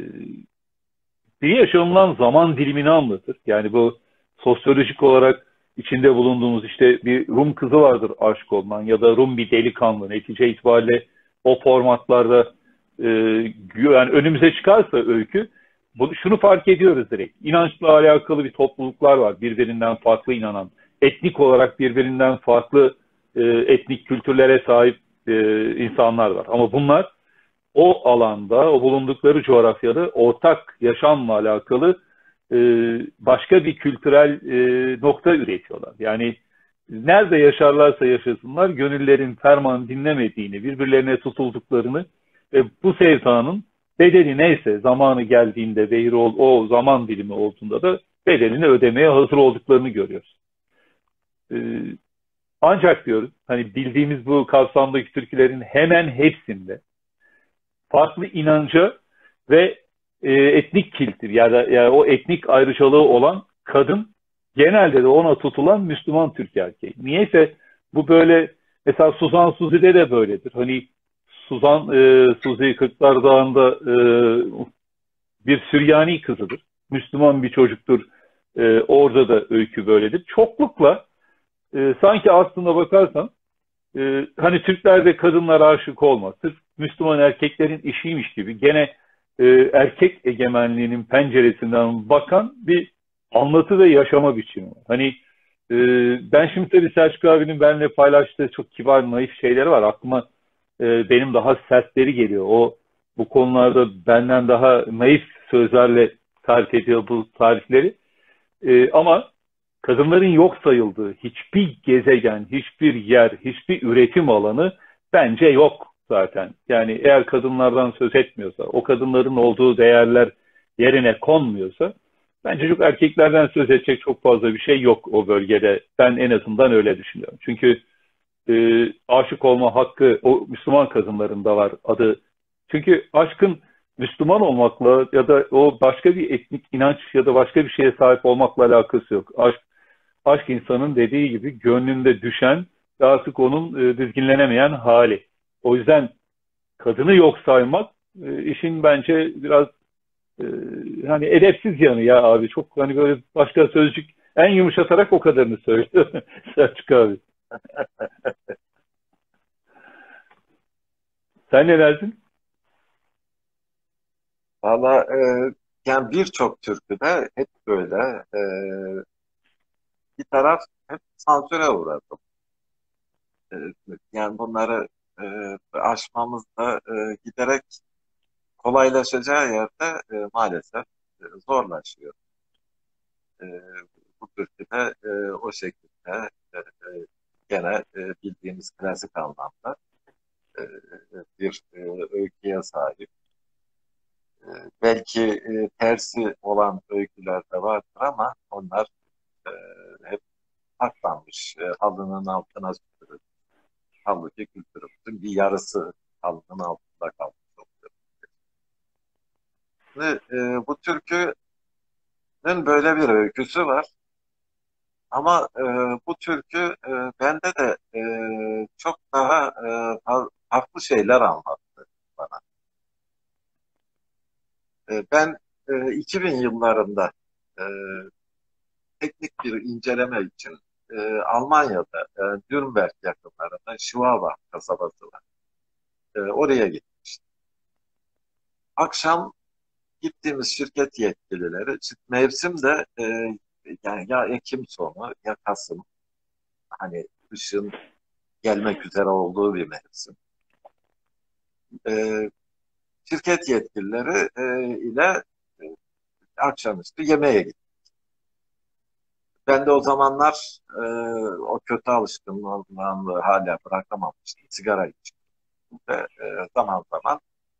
bir yaşanılan zaman dilimini anlatır. Yani bu sosyolojik olarak içinde bulunduğumuz işte bir Rum kızı vardır aşık olunan ya da Rum bir delikanlı. Netice itibariyle o formatlarda yani önümüze çıkarsa öykü şunu fark ediyoruz direkt. İnançla alakalı bir topluluklar var birbirinden farklı inanan. Etnik olarak birbirinden farklı etnik kültürlere sahip insanlar var. Ama bunlar o alanda, o bulundukları coğrafyada ortak yaşamla alakalı e, başka bir kültürel nokta üretiyorlar. Yani nerede yaşarlarsa yaşasınlar gönüllerin ferman dinlemediğini, birbirlerine tutulduklarını ve bu sevdanın bedeli neyse zamanı geldiğinde o zaman dilimi olduğunda da bedelini ödemeye hazır olduklarını görüyoruz. E, Ancak diyoruz hani bildiğimiz bu kapsamdaki türkülerin hemen hepsinde farklı inanca ve etnik kiltir ya da o etnik ayrıcalığı olan kadın genelde de ona tutulan Müslüman Türk erkeği. Niyeyse bu böyle mesela Suzan Suzi'de de böyledir. Hani Suzi Kırklar Dağı'nda bir Süryani kızıdır. Müslüman bir çocuktur. Orada da öykü böyledir. Çoklukla sanki aslında bakarsan hani Türklerde kadınlar aşık olmaz. Sırf Müslüman erkeklerin işiymiş gibi gene erkek egemenliğinin penceresinden bakan bir anlatı ve yaşama biçimi var. Hani e, ben şimdi tabii Selçuk abinin benimle paylaştığı çok kibar, naif şeyleri var. Aklıma benim daha sertleri geliyor. O bu konularda benden daha naif sözlerle tarif ediyor bu tarifleri. Ama kadınların yok sayıldığı hiçbir gezegen, hiçbir yer, hiçbir üretim alanı bence yok zaten. Yani eğer kadınlardan söz etmiyorsa, o kadınların olduğu değerler yerine konmuyorsa, bence çok erkeklerden söz edecek çok fazla bir şey yok o bölgede. Ben en azından öyle düşünüyorum. Çünkü aşık olma hakkı o Müslüman kadınların da var adı. Çünkü aşkın Müslüman olmakla ya da o başka bir etnik inanç ya da başka bir şeye sahip olmakla alakası yok. Aşk insanın dediği gibi gönlünde düşen ve artık onun dizginlenemeyen hali. O yüzden kadını yok saymak işin bence biraz e, hani edepsiz yanı ya abi. Çok hani böyle başka sözcük en yumuşatarak o kadarını söylüyor Selçuk abi. Sen ne dersin? Valla yani birçok türküde hep böyle bir taraf hep sansüre uğradı. E, Yani bunları aşmamız da giderek kolaylaşacağı yerde maalesef zorlaşıyor. E, Bu türküde o şekilde gene bildiğimiz klasik anlamda e, bir öyküye sahip. E, Belki tersi olan öyküler de vardır ama onlar e, hep saklanmış, halının altına süpürülmüş. Halbuki kültürümüzün bir yarısı halının altında kalmış oluyor. Ve, bu türkünün böyle bir öyküsü var. Ama bu türkü bende de çok daha farklı şeyler anlattı bana. Ben 2000 yıllarında e, teknik bir inceleme için Almanya'da Nürnberg yakınlarında Schwabach kasabası var. Oraya gitmiştim. Akşam gittiğimiz şirket yetkilileri, mevsim de yani ya Ekim sonu ya Kasım, hani kışın gelmek üzere olduğu bir mevsim. E, Şirket yetkilileri ile akşamüstü yemeğe gittim. Ben de o zamanlar o kötü alışkanlığı hala bırakamamıştım. Sigara içiyordum ve zaman zaman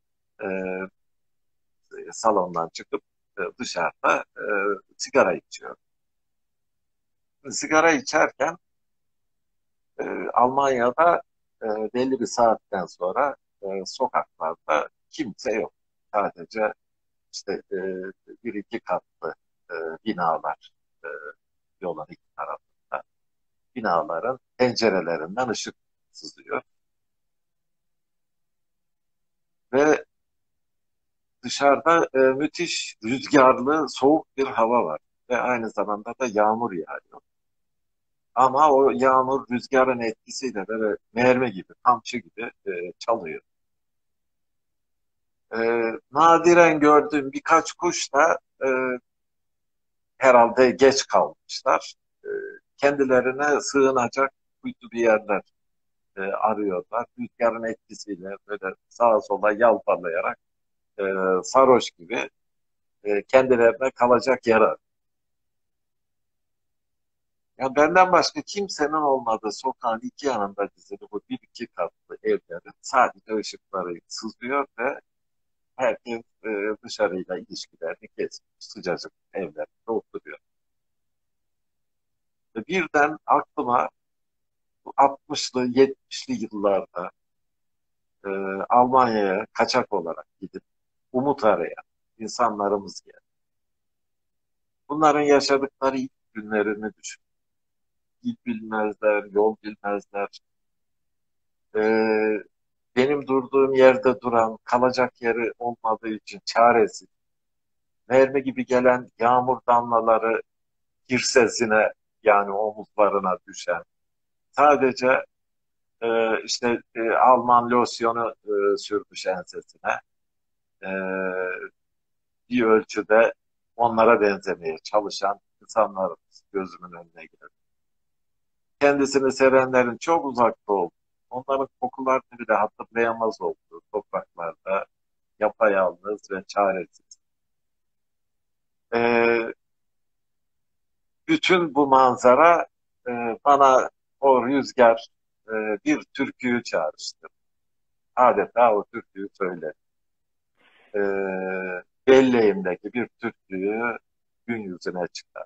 salondan çıkıp dışarıda sigara içiyorum. Sigara içerken Almanya'da belli bir saatten sonra sokaklarda kimse yok. Sadece işte bir iki katlı binalar e, yolun iki tarafında. Binaların pencerelerinden ışık sızıyor. Ve dışarıda müthiş rüzgarlı, soğuk bir hava var. Ve aynı zamanda da yağmur yağıyor. Ama o yağmur rüzgarın etkisiyle böyle mermi gibi, kamçı gibi çalıyor. E, Nadiren gördüğüm birkaç kuş da herhalde geç kalmışlar. E, Kendilerine sığınacak kuytu bir yerler arıyorlar. Rüzgarın etkisiyle böyle sağa sola yalpalayarak e, sarhoş gibi kendilerine kalacak yer arıyor. Yani benden başka kimsenin olmadığı sokağın iki yanında dizili bu bir iki katlı evlerin sadece ışıkları sızıyor ve herkes dışarıyla ilişkilerini kesmiş. Sıcacık evlerde oturuyor. Ve birden aklıma bu 60'lı 70'li yıllarda e, Almanya'ya kaçak olarak gidip umut arayan insanlarımız geldi. Bunların yaşadıkları ilk günlerini düşün. Dil bilmezler, yol bilmezler. Ee, Benim durduğum yerde duran, kalacak yeri olmadığı için çaresiz. Mermi gibi gelen yağmur damlaları girsesine, yani omuzlarına düşen. Sadece işte Alman losyonu sürmüş ensesine. E, Bir ölçüde onlara benzemeye çalışan insanlarımız gözümün önüne geldi. Kendisini sevenlerin çok uzakta olduğu, onların kokularını bile hatırlayamaz olduğu topraklarda yapayalnız ve çaresiz. Ee, Bütün bu manzara e, bana o rüzgar e, bir türküyü çağrıştırdı. Adeta o türküyü söyledi. Belleğimdeki bir türküyü gün yüzüne çıkar.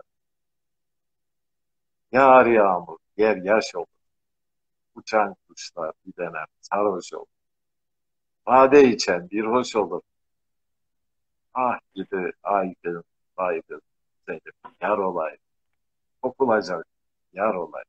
Yağar yağmur, yer yaş olur. Uçan kuşlar bir denem sarhoş olur. Bade içen bir hoş olur. Ah gidi aydın, aydın, senin yar olay. Okulacak yar olay.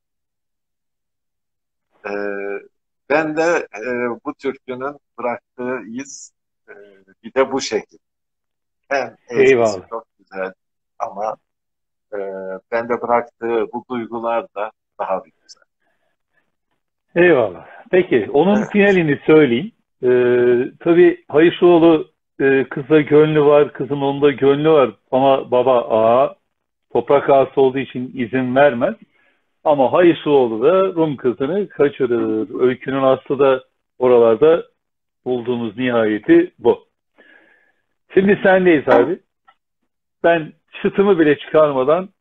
Ee, Ben de bu türkünün bıraktığı iz e, bir de bu şekil. Hem ezgisi Eyvallah. çok güzel ama e, bende bıraktığı bu duygular da daha bir güzel. Eyvallah. Peki, onun Evet, finalini söyleyeyim. Tabii Hayışoğlu kıza gönlü var, kızın onda gönlü var. Ama baba ağa, toprak ağası olduğu için izin vermez. Ama Hayışoğlu da Rum kızını kaçırır. Öykünün aslı da oralarda bulduğumuz nihayeti bu. Şimdi sendeyiz abi. Ben çıtımı bile çıkarmadan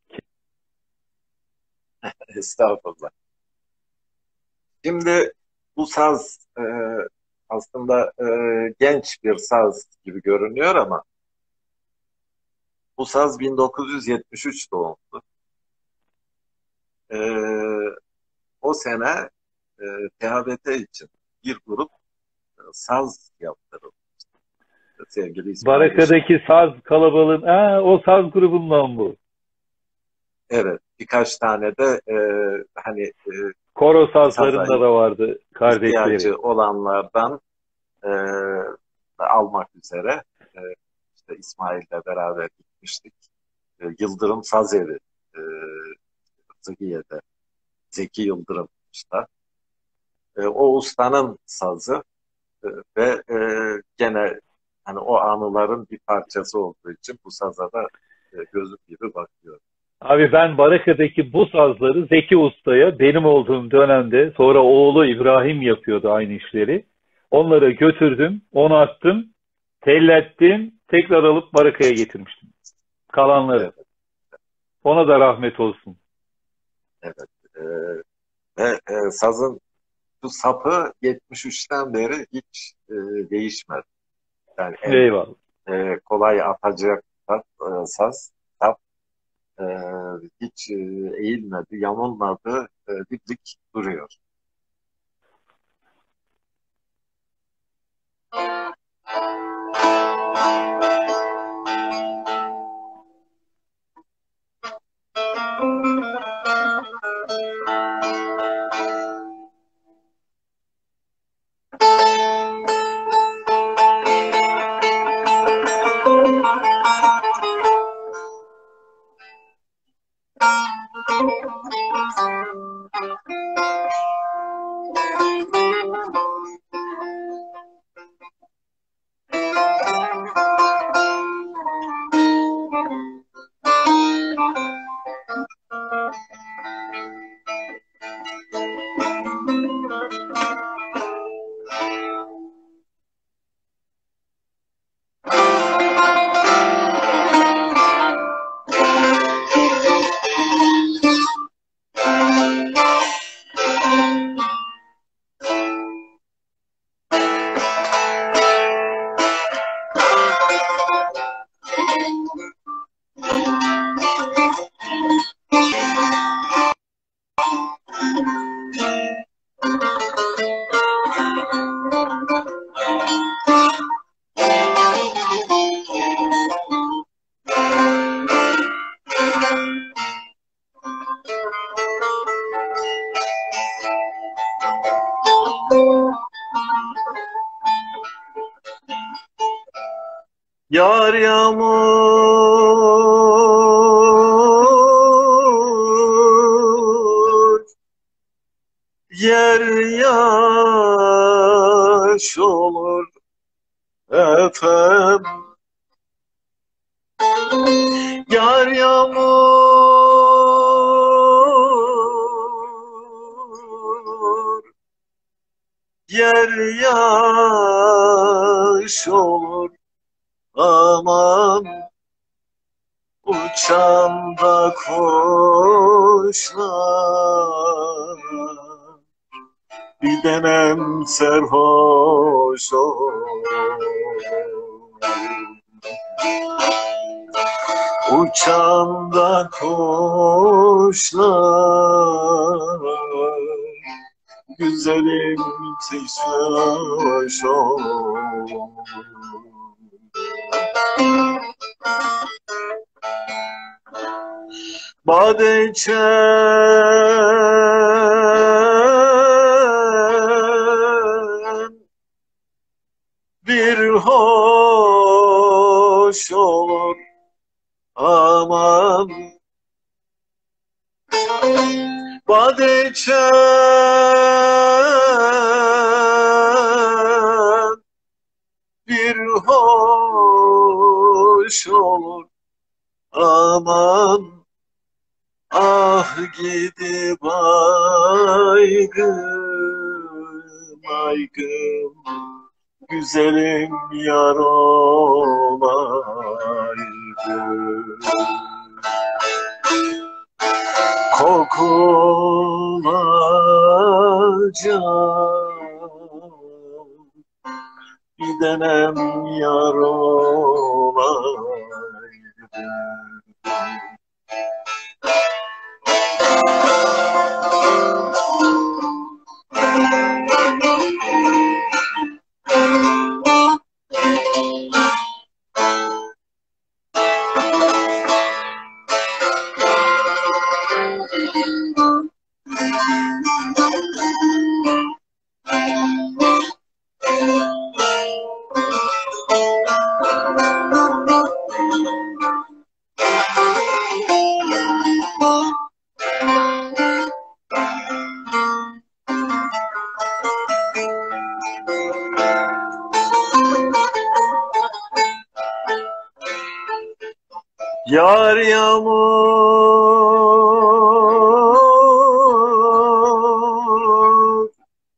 estağfurullah. Şimdi bu saz aslında genç bir saz gibi görünüyor ama bu saz 1973 doğumlu. E, O sene THBT için bir grup saz yaptırıldı. Sevgili İsmail Baraka'daki saz kalabalığın, o saz grubundan bu. Evet, birkaç tane de hani Koro saza sazlarında da vardı kardeşleri. ihtiyacı olanlardan e, almak üzere e, işte İsmail'le beraber gitmiştik. Yıldırım Saz Evi e, Zıhiye'de, Zeki Yıldırım işte. O ustanın sazı ve gene hani o anıların bir parçası olduğu için bu saza da gözüm gibi bakıyorum. Abi ben Baraka'daki bu sazları Zeki Usta'ya benim olduğum dönemde, sonra oğlu İbrahim yapıyordu aynı işleri. Onlara götürdüm, onu attım, tellettim, tekrar alıp Baraka'ya getirmiştim. Kalanları. Evet, Ona da rahmet olsun. evet. Ve sazın bu sapı 73'ten beri hiç değişmedi. Yani en Eyvallah. kolay atacak saz, sap e, hiç eğilmedi, yamulmadı, dimdik duruyor. Yar yağmur, yer yaş olur efem. Yar yağmur, yer yaş olur. Aman uçan da kuşlar, bir denem serhoş olur. Uçan da kuşlar, güzelim serhoş olur. Bade içen bir hoş olur. Aman bade içen bir hoş olur. Aman ah gidi baygın aygın, güzelim yar olaydı. Kokulacak bir denem yar olaydı. Yar yağmur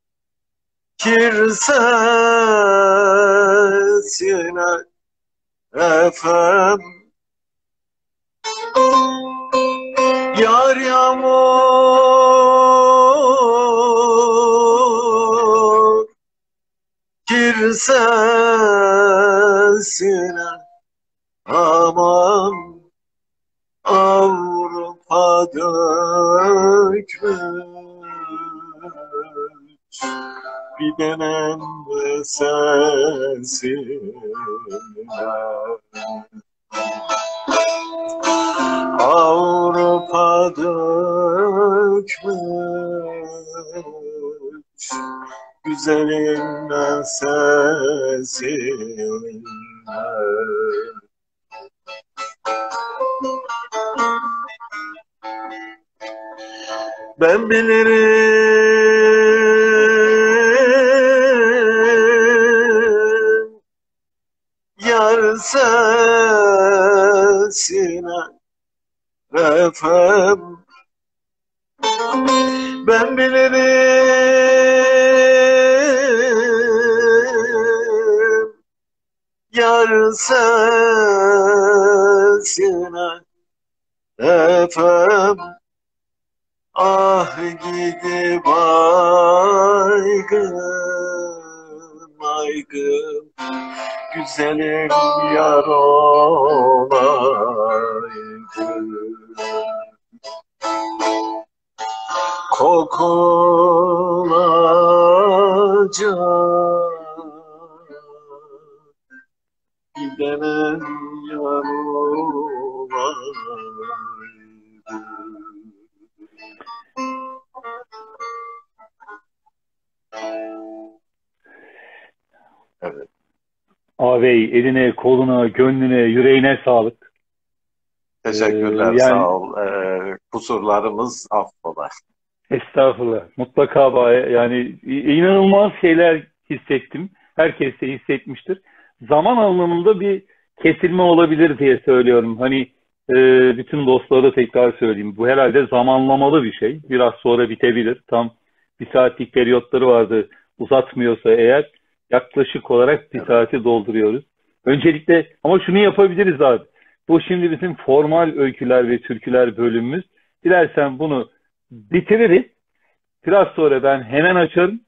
kirsesine efem, yar yağmur kirsesine aman Avrupa dökmüş bir denem sesine, Avrupa dökmüş güzelin sesine. Ben bilirim yar sesine efem, ben bilirim yar sesine efem, ah gidi baygın baygın güzelim yar olaydım, kokulacak gidenen yar olaydım. Evet. Ağabey eline, koluna, gönlüne, yüreğine sağlık. Teşekkürler, Yani sağ ol. Kusurlarımız affola. estağfurullah. Mutlaka yani inanılmaz şeyler hissettim. Herkes de hissetmiştir. Zaman anlamında bir kesilme olabilir diye söylüyorum. Hani bütün dostlara tekrar söyleyeyim. Bu herhalde zamanlamalı bir şey. Biraz sonra bitebilir. Tam bir saatlik periyotları vardı. Uzatmıyorsa eğer yaklaşık olarak bir Evet. saati dolduruyoruz. Öncelikle ama şunu yapabiliriz abi. Bu şimdi bizim formal öyküler ve türküler bölümümüz. Dilersen bunu bitiririz. Biraz sonra ben hemen açarım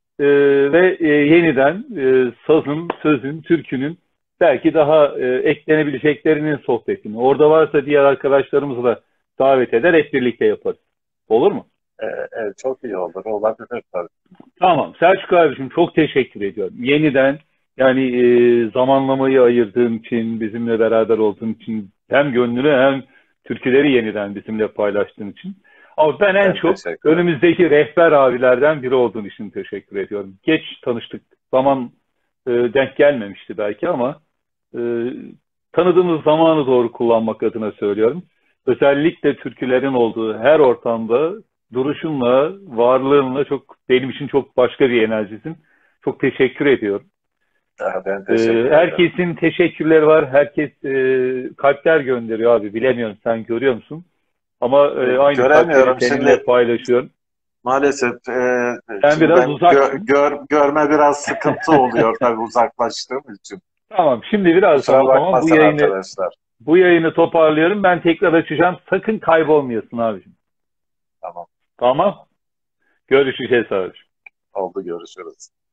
ve yeniden sazın, sözün, türkünün belki daha eklenebileceklerinin sohbetini. Orada varsa diğer arkadaşlarımızı da davet eder, hep birlikte yaparız. Olur mu? Çok iyi olur. Olabilir tabii. Tamam. Selçuk abiciğim çok teşekkür ediyorum. Yeniden yani zamanlamayı ayırdığın için, bizimle beraber olduğun için hem gönlünü hem türküleri yeniden bizimle paylaştığın için. Ama ben en Ben çok teşekkür ederim. önümüzdeki rehber abilerden biri olduğun için teşekkür ediyorum. Geç tanıştık. Zaman denk gelmemişti belki ama e, tanıdığımız zamanı doğru kullanmak adına söylüyorum. Özellikle türkülerin olduğu her ortamda duruşunla, varlığınla çok benim için çok başka bir enerjisin. Çok teşekkür ediyorum. Ben teşekkür ederim. Herkesin teşekkürleri var. Herkes kalpler gönderiyor abi. Bilemiyorum sen görüyor musun? Ama aynı Göremiyorum kalpleri seninle şimdi. Paylaşıyorum. Maalesef Sen şimdi biraz ben uzaksın. görme biraz sıkıntı oluyor tabii uzaklaştığım için. Tamam. Şimdi birazdan Kusura o zaman bakmasın arkadaşlar. bu yayını toparlıyorum. Ben tekrar açacağım. Sakın kaybolmayasın abicim. Tamam. Tamam. Görüşeceğiz abicim. Oldu, görüşürüz.